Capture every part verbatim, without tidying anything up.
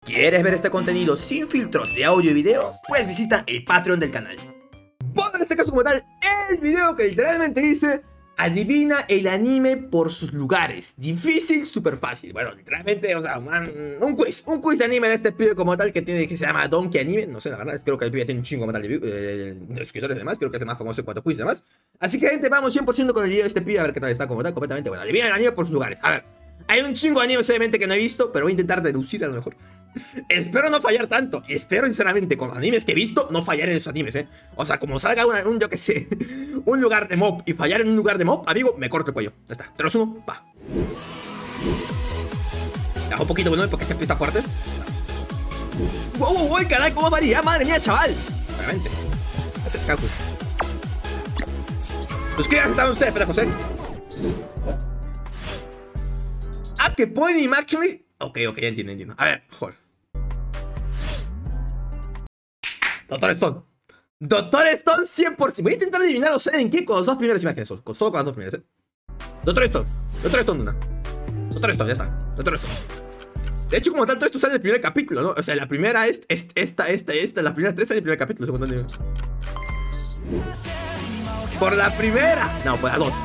¿Quieres ver este contenido sin filtros de audio y video? Pues visita el Patreon del canal. Bueno, en este caso como tal, el video que literalmente dice: adivina el anime por sus lugares. Difícil, súper fácil. Bueno, literalmente, o sea, man, un quiz. Un quiz de anime de este pibe como tal que tiene que se llama Donkey Anime. No sé, la verdad, creo que el pibe tiene un chingo como tal de, eh, de escritores y demás. Creo que es el más famoso en cuanto a quiz y demás. Así que, gente, vamos cien por ciento con el video de este pibe a ver qué tal está como tal, completamente. Bueno, adivina el anime por sus lugares. A ver. Hay un chingo de animes obviamente que no he visto, pero voy a intentar deducir a lo mejor. Espero no fallar tanto. Espero sinceramente con animes que he visto no fallar en esos animes, eh. O sea, como salga una, un, yo que sé, un lugar de mob y fallar en un lugar de mob, amigo, me corto el cuello. Ya está, te lo sumo, va. Bajo un poquito, bueno, porque este pista fuerte. Wow, wow, wow, caray, cómo varía, madre mía, chaval. Realmente. Ese es cálculo. Pues qué han ustedes, espera, José. Ah, que pueden imaginar. Ok, ok, ya entiendo, entiendo. A ver, mejor. Doctor Stone. Doctor Stone cien por ciento. Voy a intentar adivinar, o sea, en qué con las dos primeras imágenes. Solo con las dos primeras, eh. Doctor Stone. Doctor Stone, una. Doctor Stone, ya está. Doctor Stone. De hecho, como tal, todo esto sale en el primer capítulo, ¿no? O sea, la primera es, es esta, esta, esta. Las primeras tres salen en el primer capítulo, segundo anime. Por la primera. No, por la dos.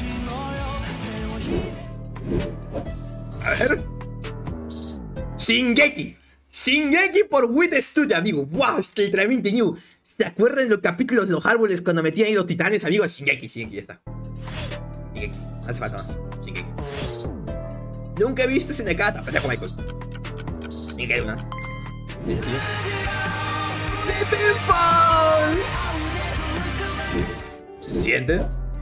A ver. Shingeki. Shingeki por Wit Studio, amigo. Wow, es literalmente new. ¿Se acuerdan de los capítulos de los árboles cuando metían ahí los titanes, amigos? Shingeki, Shingeki, ya está. Shingeki. Hace falta más. Shingeki. Nunca he visto ese Nekata. Pelea con Michael. Shingeki, una. Sí, sí. Steppenfall. Siguiente.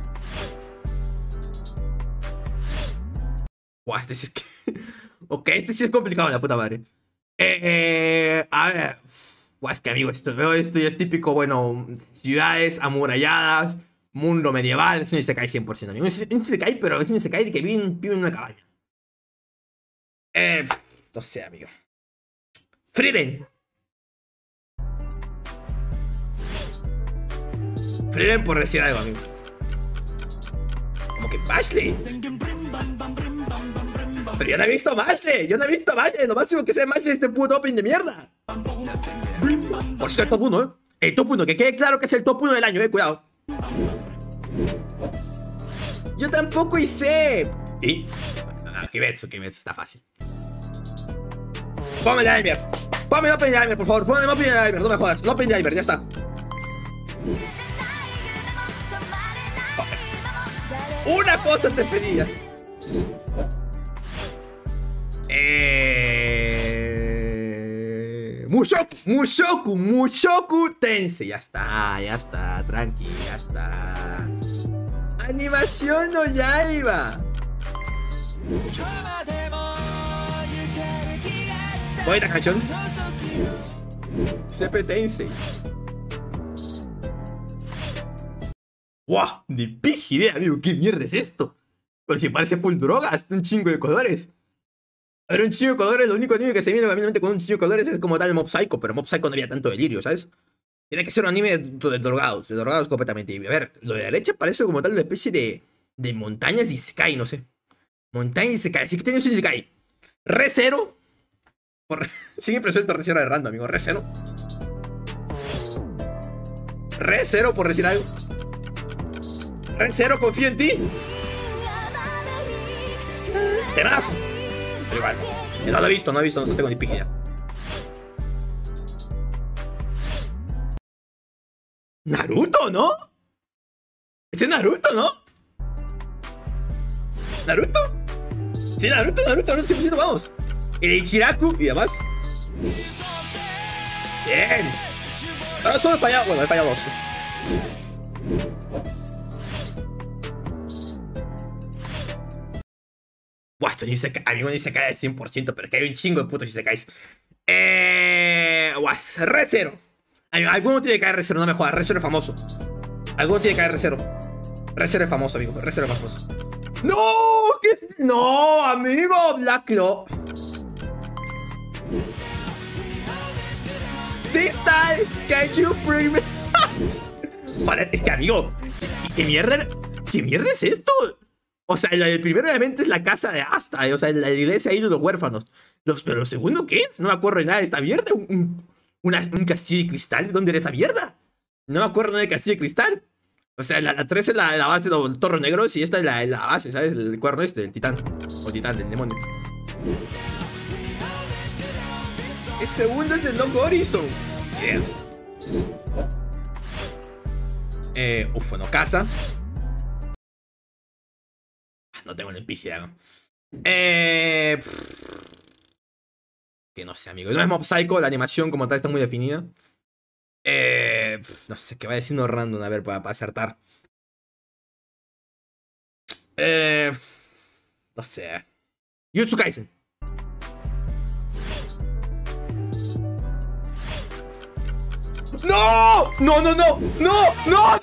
Wow, este sí es que... ok, este sí es complicado, la puta madre. Eh, eh, a ver. Wow, es que, amigo, esto, veo esto ya es típico, bueno, ciudades amuralladas, mundo medieval. Es un isekai cien por ciento, amigo. Es un isekai, pero es un isekai que vive, vive en una cabaña. Eh, no sé, amigo. Frieren. Frieren por decir algo, amigo. Como que Bashley. Pero yo no he visto Mashle, yo no he visto Mashle. Lo máximo que sé de Mashle es este puto opening de mierda. Por si es el top uno, eh. El top uno, que quede claro que es el top uno del año, eh. Cuidado. Yo tampoco hice. ¿Y? Ah, Kimetsu, Kimetsu, está fácil. Ponme el Diver. Ponme el opening de Diver, por favor. Ponme el opening de Diver, no me jodas. El opening de Diver, ya está. Una cosa te pedía. Eh... Mushoku, Mushoku, Mushoku Tensei. Ya está, ya está, tranqui, ya está. Animación no ya iba. Bonita canción. C P Tensei. ¡Wow! Ni pija idea, amigo. ¿Qué mierda es esto? Pero si parece full droga, hasta un chingo de colores. A ver, un chingo de colores, lo único anime que se viene obviamente con un chingo de colores es como tal Mob Psycho, pero Mob Psycho no había tanto delirio, ¿sabes? Tiene que ser un anime de, de drogados, de drogados completamente. A ver, lo de la derecha parece como tal una especie de, de montañas de Isekai, no sé. Montañas de Isekai, así que tiene un Isekai. Re cero. Por... Sigue presento Re cero de random, amigo. Re cero. Re cero por decir algo. Re cero, confío en ti. Temazo. Pero igual, no lo he visto, no he visto, no tengo ni pijilla. Naruto, ¿no? Este es Naruto, ¿no? ¿Naruto? Sí, Naruto, Naruto, Naruto, cien por ciento, vamos. El Ichiraku y demás. Bien. Ahora solo he fallado, bueno, he fallado dos. Buah, esto ni se cae, amigo, ni se cae al cien por ciento, pero es que hay un chingo de putos y se caes. Eh. Buah, es Re cero. Amigo, alguno tiene que caer Re cero, no me jodas. Re cero es famoso. Alguno tiene que caer Re cero. Re cero es famoso, amigo. Re cero es famoso. ¡No! ¿Qué? ¡No, amigo! Black Claw. Sistal, can you bring me? Vale, es que, amigo, ¿qué, qué mierda? ¿Qué mierda es esto? O sea, el primero obviamente es la casa de Asta, o sea, la iglesia ahí de los huérfanos. Los, ¿Pero lo segundo qué es? No me acuerdo de nada de esta mierda. Un, un, una, un castillo de cristal. ¿Dónde era esa mierda? No me acuerdo nada de castillo de cristal. O sea, la, la tres es la, la base de los torres negros y esta es la, la base, ¿sabes? El cuerno este, el titán. O titán, del demonio. El segundo es el Long Horizon. Yeah. Eh, uf, bueno, casa. No tengo ni pizza. Eh, que no sé, amigo. No es Mob Psycho, la animación como tal está muy definida. Eh, no sé, qué va a decir uno random, a ver, para, para acertar. Eh, no sé. Jujutsu Kaisen. ¡No! ¡No, no, no! ¡No! ¡No! ¡No!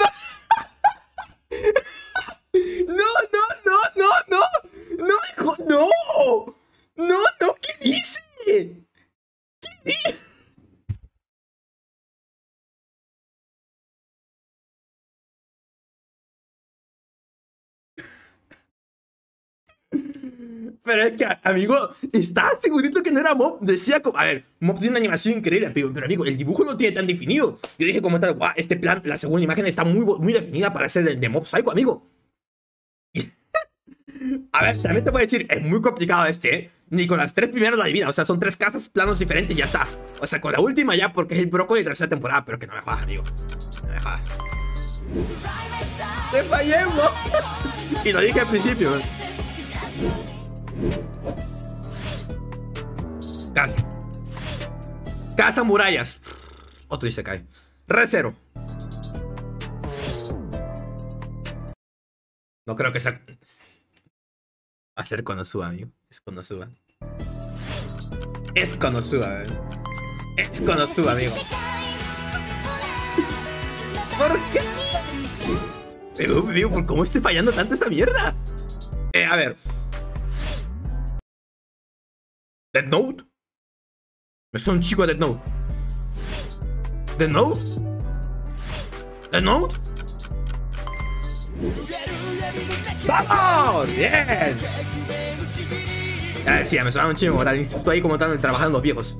¡No, no, no, no, no! ¡No, hijo! ¡No! ¡No, no! ¿Qué dice? ¿Qué dice? Pero es que, amigo, estaba segurito que no era Mob. Decía como, a ver, Mob tiene una animación increíble, pero, pero amigo, el dibujo no tiene tan definido. Yo dije como tal, guau, este plan, la segunda imagen está muy, muy definida para ser de, de Mob Psycho, amigo. A ver, también te voy a decir, es muy complicado este, ¿eh? Ni con las tres primeras lo adivina, o sea, son tres casas, planos diferentes y ya está. O sea, con la última ya, porque es el broco de tercera temporada, pero que no me jodas, amigo. No me jodas. ¡Te fallé, Mob! Y lo dije al principio, ¿eh? Casa. Casa murallas. Otro dice cae. Recero. No creo que sea. Va a ser Konosuba, amigo. Es Konosuba. Es Konosuba, amigo. Es Konosuba, amigo. ¿Por qué? Pero, amigo, ¿por cómo estoy fallando tanto esta mierda? Eh, a ver. Death Note. Me suena un chico de Death Note. Death Note. Death Note. ¡Vamos! ¡Bien! Ya decía, me sonaba un chingo. Al instituto ahí como están trabajando los viejos.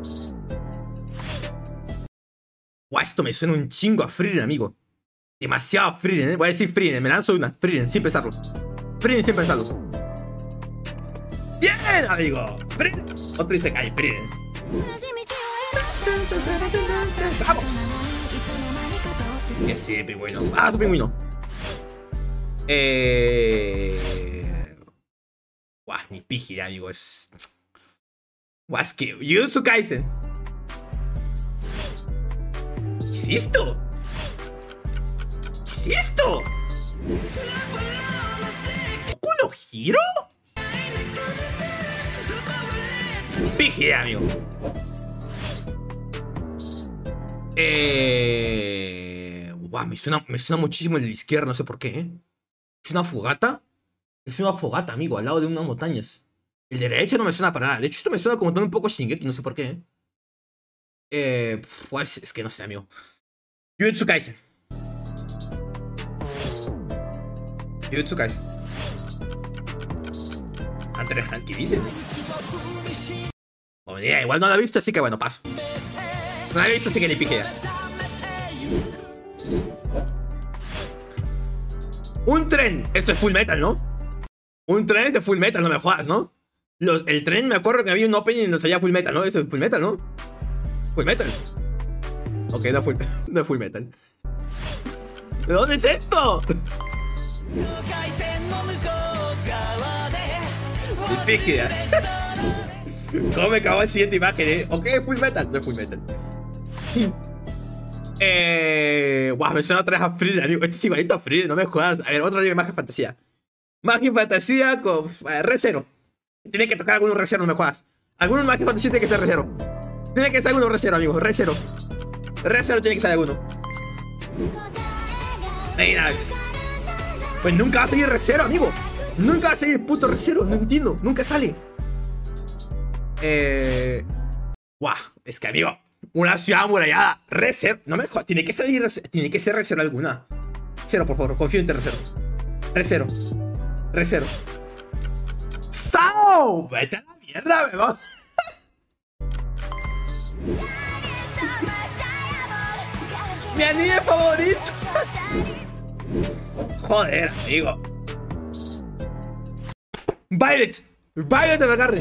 Guau, esto me suena un chingo a Frieren, amigo. Demasiado Frieren, ¿eh? Voy a decir Frieren. Me lanzo una. Frieren, sin pensarlo. Frieren, sin pensarlo. ¡Bien, amigo! Frieren. Otro dice cae, Frieren. ¡Vamos! Que sí, pingüino. Ah, tu pingüino. Eh... Guau, ni pígida, amigo. Es... Guau, es que... Jujutsu Kaisen. ¿Qué es esto? ¿Qué es esto? ¿Boku no Hero? Pígida, amigo. Eh... Guau, me suena, me suena muchísimo el de la izquierda, no sé por qué, ¿eh? ¿Es una fogata? Es una fogata, amigo, al lado de unas montañas. El de derecha no me suena para nada. De hecho, esto me suena como un poco Shingeki, no sé por qué, ¿eh? Eh... Pues es que no sé, amigo. Jujutsu Kaisen. Jujutsu Kaisen. Hunter x Hunter, dice. Bueno, ya, igual no la he visto, así que bueno, paso. No la he visto, así que ni piquea. Un tren. Esto es Full Metal, ¿no? Un tren de Full Metal, no me jodas, ¿no? Los, el tren, me acuerdo que había un opening y nos salía Full Metal, ¿no? Eso es Full Metal, ¿no? Full Metal. Ok, no es Full, no es full Metal. ¿De dónde es esto? Pígida. ¿Cómo me cagó el siguiente imagen, eh? Ok, Full Metal. No es Full Metal. Eh... Guau, me suena otra vez a Frieren, amigo. Este es igualito a Frieren, no me jodas. A ver, otra vez Magia Fantasía. Magia Fantasía con eh, Recero. Tiene que tocar algunos Recero, no me jodas. Algunos Magia Fantasía tiene que ser Recero. Tiene que ser alguno Recero, amigo. Recero. Recero tiene que ser alguno. Ahí nada. Pues nunca va a salir Recero, amigo. Nunca va a salir el puto Recero, no entiendo. Nunca sale. Eh... Guau, es que, amigo. Una ciudad amurallada. Recero. No me jodas. Tiene que salir Recero. Tiene que ser Recero alguna. Cero, por favor. Confío en ti, Recero. Recero. Recero. ¡Sao! Vete a la mierda, weón. ¡Mi anime favorito! Joder, amigo. Violet. Violet de agarre.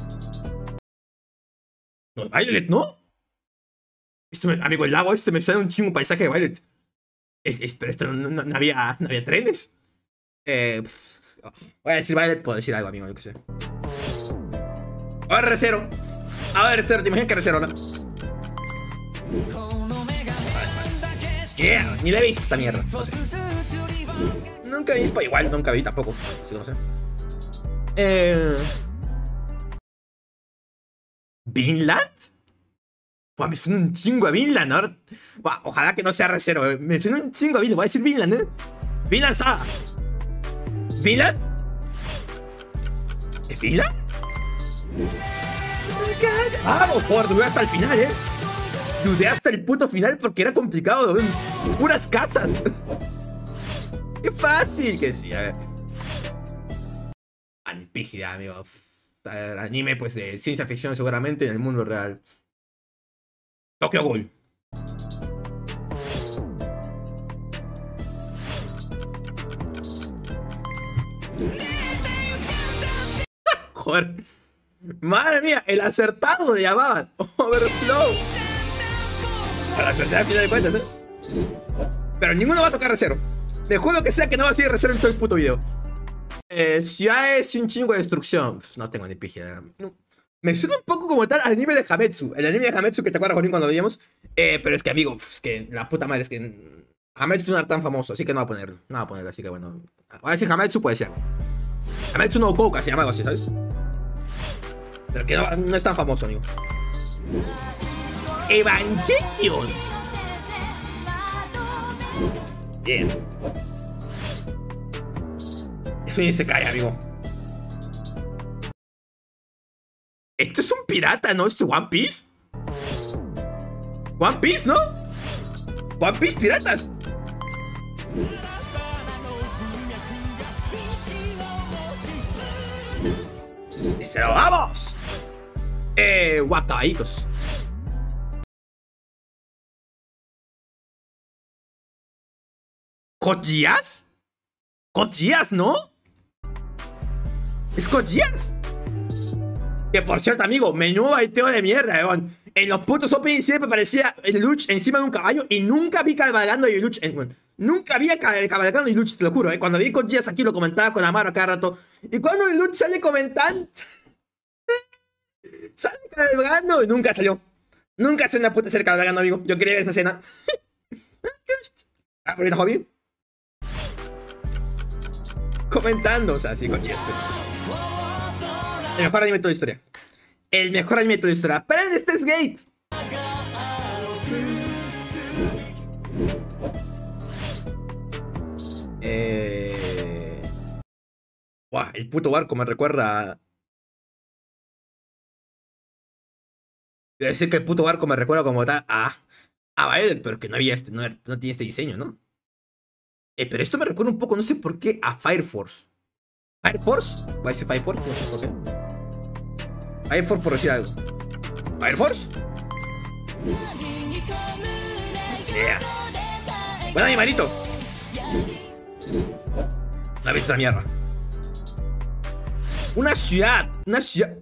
No, Violet, ¿no? Esto me, amigo, el lago este me sale un chingo paisaje de Violet. Es, es, pero esto no, no, no había, no había trenes. Eh, pff, voy a decir Violet, puedo decir algo, amigo, yo qué sé. A ver, Recero. A ver, Recero, te imaginas que Recero, ¿no? Yeah, ni le he visto esta mierda, no sé. Nunca vi, igual nunca vi tampoco. Sí, no sé. Eh... ¿Vinland? Buah, me suena un chingo a Vinland. Ahora... Buah, ojalá que no sea Recero. Eh. Me suena un chingo a Vinland. Voy a decir Vinland, ¿eh? Vinland Saga. ¿Vinland? ¿Es Vinland? Vamos, por dudé hasta el final, ¿eh? Dudé hasta el puto final porque era complicado. ¿eh? Puras casas. ¡Qué fácil! Que sí, a ver. Anipígida, amigo. El anime, pues, de ciencia ficción seguramente en el mundo real. Tokyo Ghoul. Joder. Madre mía, el acertado le llamaban. Overflow. Para acertar al final de cuentas, ¿eh? Pero ninguno va a tocar Recero. Me juro que sea que no va a seguir Recero en todo el puto video. Eh, ciudades y un chingo de destrucción. Uf, no tengo ni pija. No. Me suena un poco como tal al anime de Hametsu. El anime de Hametsu que te acuerdas, Jorín, cuando lo veíamos. Eh, pero es que, amigo, es que la puta madre es que Hametsu es un arte tan famoso, así que no va a poner. No va a poner, así que bueno. Voy a decir Hametsu, puede ser. Hametsu no Kouka se llama algo así, ¿sabes? Pero que no, no es tan famoso, amigo. Evangelion. Bien. Eso ni se cae, amigo. Esto es un pirata, ¿no? ¿Esto es One Piece? One Piece, ¿no? One Piece piratas. Y se lo vamos. Eh, guacabayitos. ¿Cochillas? ¿Cochillas, no? ¿Es Cochillas? Que por cierto, amigo, menudo baiteo de mierda, weón. En los putos opening siempre parecía el Luch encima de un caballo y nunca vi cabalgando y Luch en, bueno, nunca vi cabalgando y Luch, te lo juro, eh. Cuando vi Cochillas aquí lo comentaba con Amaro cada rato. Y cuando el Luch sale comentando, sale cabalgando y nunca salió. Nunca salió una puta ser cabalgando, amigo. Yo quería ver esa escena. Ah, por ahí, hobby. Comentando, o sea, sí, Cochillas. El mejor anime de toda la historia. El mejor anime de toda la historia. ¡Prende este Gate! Eh... Buah, el puto barco me recuerda... Debe decir que el puto barco me recuerda como tal a... A Violet, pero que no había este, no, no tiene este diseño, ¿no? Eh, pero esto me recuerda un poco, no sé por qué, a Fire Force. ¿Fire Force? ¿Va a decir Fire Force? No sé por qué. Fire Force por decir algo. ¿Fire Force? Yeah. Buen animalito. No he visto la mierda. Una ciudad. Una ciudad.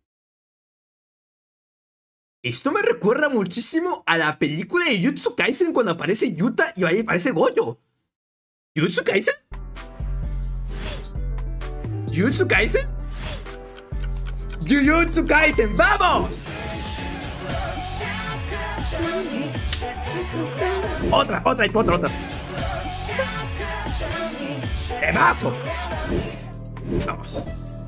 Esto me recuerda muchísimo a la película de Jujutsu Kaisen cuando aparece Yuta y ahí aparece Gojo. ¿Jujutsu Kaisen? ¿Jujutsu Kaisen? ¡Jujutsu Kaisen! ¡Vamos! Otra, otra, otra, otra. ¡Temazo! Vamos.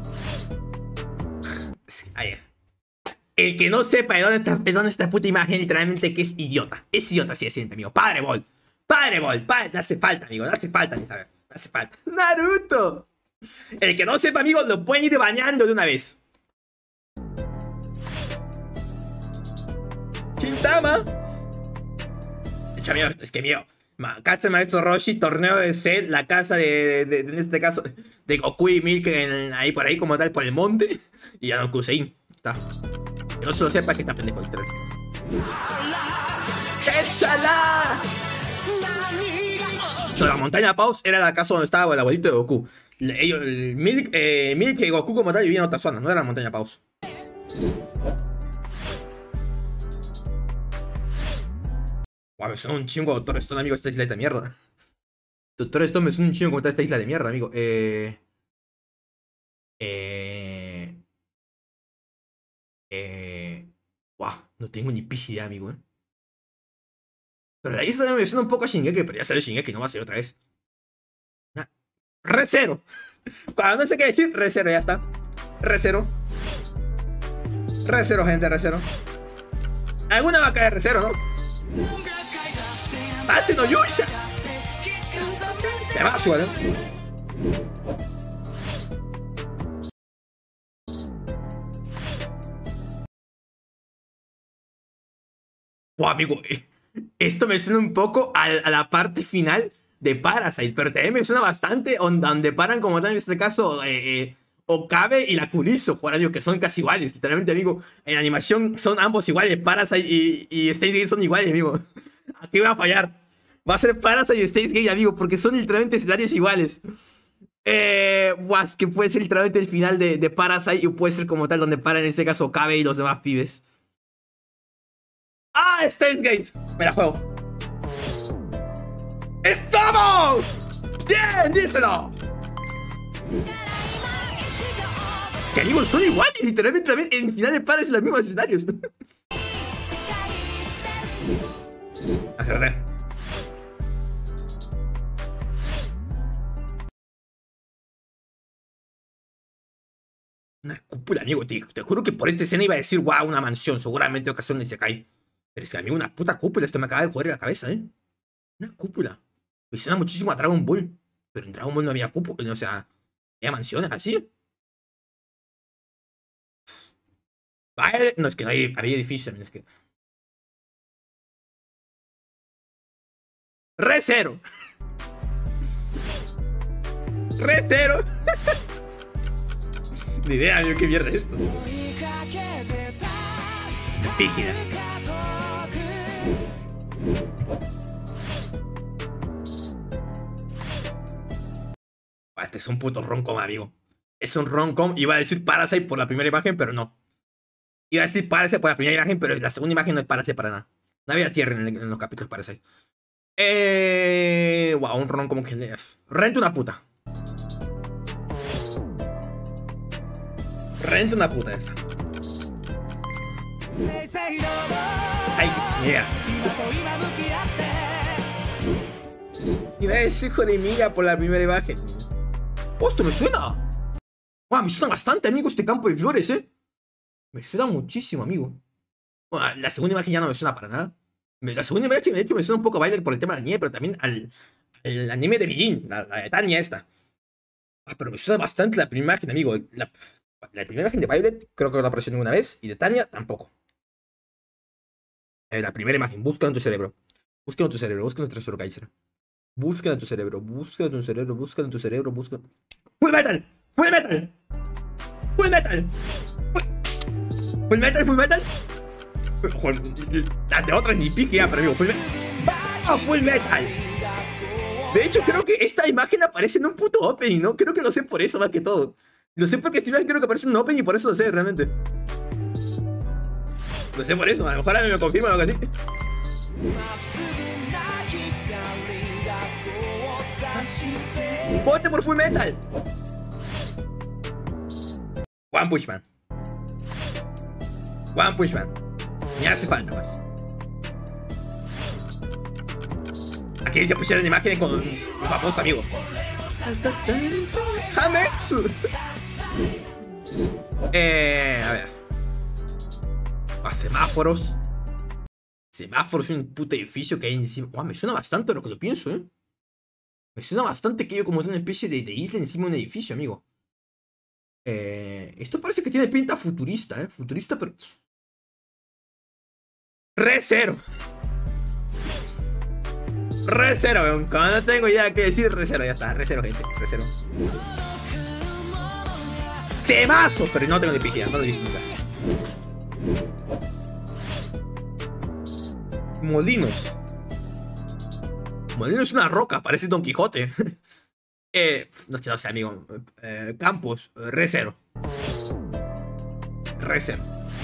Ahí. El que no sepa de dónde está, de dónde está puta imagen, literalmente que es idiota. Es idiota, así de siente, amigo. Padre Ball. Padre Ball. Padre, no hace falta, amigo. No hace falta, ni saber. No hace falta. Naruto. El que no sepa, amigo, lo pueden ir bañando de una vez. Shintama. De hecho, amigo, es que mío. Casa del Maestro Roshi, torneo de Cell, la casa de, de, de, en este caso, de Goku y Milk en, ahí por ahí como tal, por el monte. Y ya no Kusein. Está. Que no se lo sepa que está pendejo el tren. ¡Échala! No, la montaña Paus era la casa donde estaba el abuelito de Goku. Le- Ellos, el Milk, eh, Milk y Goku como tal vivían en otra zona, no era la montaña Paus. Guau, me suena un chingo Doctor Stone, amigo, esta isla de mierda. Doctor Stone me suena un chingo como está esta isla de mierda, amigo. Eh... Eh... Eh... Guau, no tengo ni pija idea, amigo, eh. Pero la isla me suena un poco a Shingeki, pero ya salió Shingeki, no va a ser otra vez. Nah. Re cero. Cuando no sé qué decir, re cero, ya está. Re cero. Re cero, gente, re cero. Alguna va a caer re cero, ¿no? ¡Ate no Yusha! Te vas, igual, ¿eh? Buah, amigo, eh, esto me suena un poco a, a la parte final de Parasite, pero también me suena bastante donde paran como tal en este caso eh, eh, Okabe y la Kurisu, por digo que son casi iguales, literalmente, amigo. En animación son ambos iguales, Parasite y, y Steins Gate son iguales, amigo. Aquí va a fallar. Va a ser Parasite y Steins Gate, amigo, porque son literalmente escenarios iguales. Eh, was, que puede ser literalmente el final de, de Parasite y puede ser como tal donde paran en este caso Okabe y los demás pibes. ¡Ah! Steins Gate. Me la juego. ¡Estamos! ¡Bien! ¡Díselo! Es que, amigos, son iguales. Literalmente también en final de pares en los mismos escenarios. Acerté. Una cúpula, amigo. Te, te juro que por esta escena iba a decir, wow, una mansión. Seguramente ocasión de Isekai. Pero es que, amigo, una puta cúpula. Esto me acaba de joder la cabeza, ¿eh? Una cúpula. Me suena muchísimo a Dragon Ball. Pero en Dragon Ball no había cúpula. O sea, había mansiones así. Vale. No, es que no hay, había edificios. Es que... Re cero. Re cero. Ni idea, amigo, qué mierda es esto. Pígida. Este es un puto roncom, amigo. Es un roncom. Iba a decir Parasite por la primera imagen, pero no. Iba a decir Parasite por la primera imagen, pero la segunda imagen no es Parasite para nada. No había tierra en, el, en los capítulos Parasite. Eh... Wow, un roncom que... Renta una puta. Renta una puta esa. Ay, mira. Iba a decir Jorimilla por la primera imagen. ¡Oh, esto me suena! ¡Wow! Me suena bastante, amigo, este campo de flores, ¿eh? Me suena muchísimo, amigo. Bueno, la segunda imagen ya no me suena para nada. La segunda imagen, de hecho, me suena un poco a Bailer por el tema del anime, pero también al, al anime de Bijin, la, la de Tanya esta. Ah, pero me suena bastante la primera imagen, amigo. La, la primera imagen de Violet creo que no apareció ninguna vez, y de Tanya tampoco. Eh, la primera imagen, búscala en tu cerebro. Búscala en tu cerebro, búscala en tu cerebro, Kaiser. Búscala en tu cerebro, búscala en tu cerebro, búscala en tu cerebro, búscala... ¡Full Metal! ¡Full Metal! ¡Full Metal! ¡Full Metal! ¡Full Metal! Las de otras ni pique ya, pero amigo, Full Metal. ¡Ah, Full Metal! De hecho, creo que esta imagen aparece en un puto opening, ¿no? Creo que lo sé por eso más que todo. Lo sé porque esta imagen creo que aparece en un opening y por eso lo sé, realmente. Lo sé por eso, a lo mejor a mí me confirma algo así. ¡Vote por Full Metal! One Punch Man. One Punch Man. Ni hace falta más. Aquí se pusieron imágenes con un famoso amigo. Hametsu. Eh, a ver. A semáforos. Semáforos es un puto edificio que hay encima. Wow, me suena bastante lo que lo pienso, eh. Me suena bastante que yo como una especie de, de isla encima de un edificio, amigo. Eh, esto parece que tiene pinta futurista, eh. Futurista, pero... Re cero. Re cero, weón. Como no tengo ya que decir, re cero, ya está. Re cero, gente. Re cero. Temazo. Pero no tengo ni pijilla, no lo he visto nunca. Molinos. Molinos es una roca, parece Don Quijote. eh, no, no sé, amigo. Eh, Campos, Re cero. Re cero.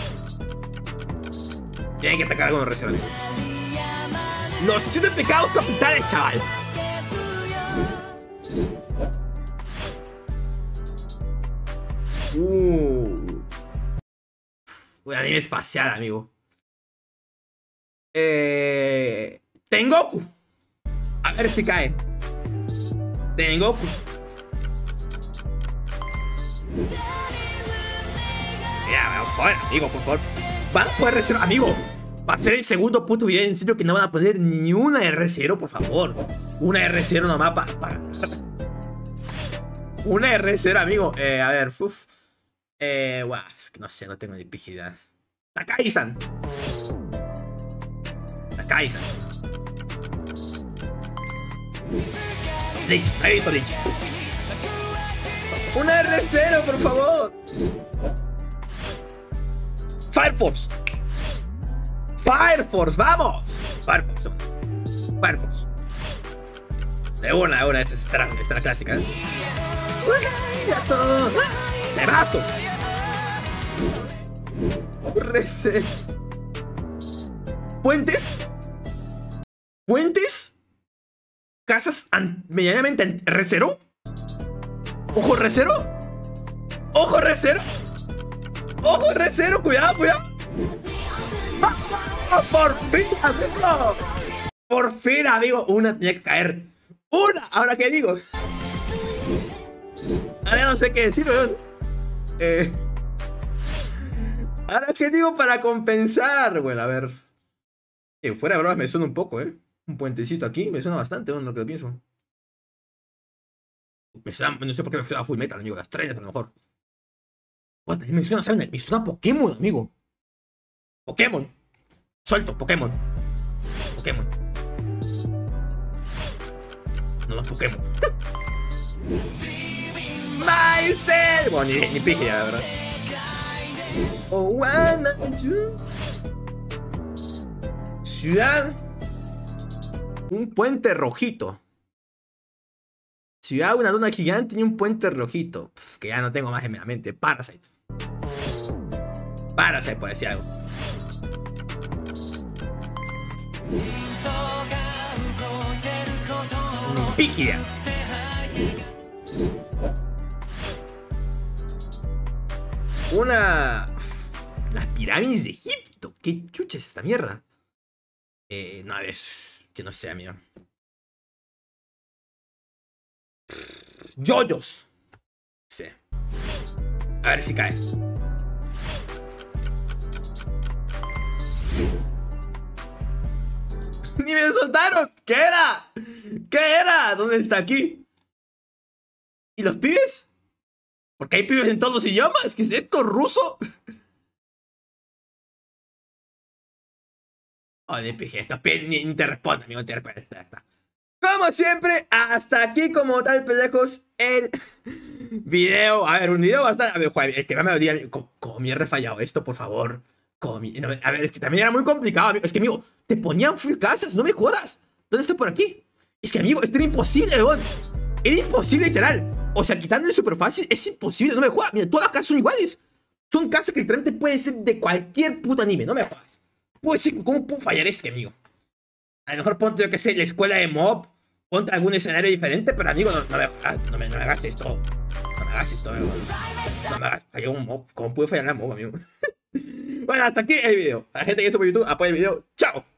Tienen que atacar con Re cero, amigo. Los siete pecados capitales, chaval. Uh. Un anime espacial, amigo. Eh. Tengoku. A ver si cae. Tengoku. Ya, joder, amigo, por favor. Van a poder reservar, amigo. Va a ser el segundo puto video en serio que no van a poner ni una R cero, por favor. Una R cero nomás para... Pa. Una R cero, amigo. Eh, a ver, uff. Eh, guau, es que no sé, no tengo ni pijidad. Takai-san. Takai-san. Lich, ahí está Lich. Una R cero, por favor. Fire Force. Fire Force, vamos. Fire Force. Fire Force. De una, de una, esta es la, esta es la clásica, ¿eh? De brazo. Reset. Puentes. Puentes. Casas medianamente R cero. Ojo R cero. Ojo R cero. Ojo R cero, cuidado, cuidado. Por fin, amigo. Por fin, amigo. Una tenía que caer. Una. Ahora qué digo. Ahora no sé qué decir, weón. Eh. Ahora qué digo para compensar. Bueno, a ver. Eh, fuera de bromas me suena un poco, eh. Un puentecito aquí me suena bastante, bueno, lo que lo pienso. Me suena, no sé por qué me suena a Full Metal, amigo. Las estrellas a lo mejor. What, me suena, ¿saben? Me suena a Pokémon, amigo. Pokémon. Suelto, Pokémon. Pokémon. No, no, Pokémon. Myself. Bueno, ni, ni pije ya, la verdad. Oh, wanna you. Ciudad. Un puente rojito. Ciudad, una luna gigante y un puente rojito. Pff, que ya no tengo más en mi mente. Parasite. Parasite, por decir algo. Pígida. Una... Las pirámides de Egipto. ¿Qué chucha es esta mierda? Eh, no, es... Que no sé, amigo. Yoyos. Sí. A ver si cae. ¡Ni me soltaron! ¿Qué era? ¿Qué era? ¿Dónde está aquí? ¿Y los pibes? Porque hay pibes en todos los idiomas. ¿Qué es esto? ¿Ruso? Oh, ni pije, esto ni, ni te responde, amigo, te responde. Ya está. Como siempre, hasta aquí como tal, pendejos, el video. A ver, un video bastante... A ver, joder, es que no me lo diga. ¿Cómo, cómo me he refallado esto, por favor? Mi... No, a ver, es que también era muy complicado, amigo. Es que, amigo, te ponían full casas, no me jodas. ¿Dónde estoy por aquí? Es que, amigo, esto era imposible, weón. Era imposible, literal. O sea, quitándole súper fácil, es imposible, no me jodas. Mira, todas las casas son iguales. Son casas que literalmente pueden ser de cualquier puto anime, no me jodas. Puedo decir, ¿cómo puedo fallar este, amigo? A lo mejor ponte, yo que sé, la escuela de Mob. Ponte algún escenario diferente, pero amigo, no, no, me, no, me, no me hagas esto. No me hagas esto, amigo. No me hagas. Falló un Mob. ¿Cómo puedo fallar la Mob, amigo? Bueno, hasta aquí el video. A la gente que estuvo por YouTube, apoya el video. ¡Chao!